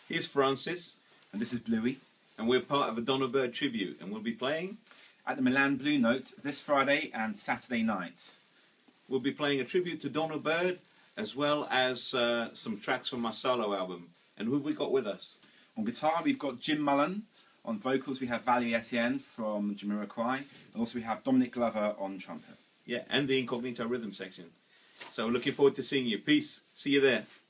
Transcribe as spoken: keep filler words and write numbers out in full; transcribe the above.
Here's Francis. And this is Bluey. And we're part of a Donald Byrd tribute, and we'll be playing at the Milan Blue Note this Friday and Saturday night. We'll be playing a tribute to Donald Byrd, as well as uh, some tracks from my solo album. And who have we got with us? On guitar we've got Jim Mullen. On vocals we have Valerie Etienne from Jamiroquai. And also we have Dominic Glover on trumpet. Yeah, and the Incognito rhythm section. So looking forward to seeing you. Peace. See you there.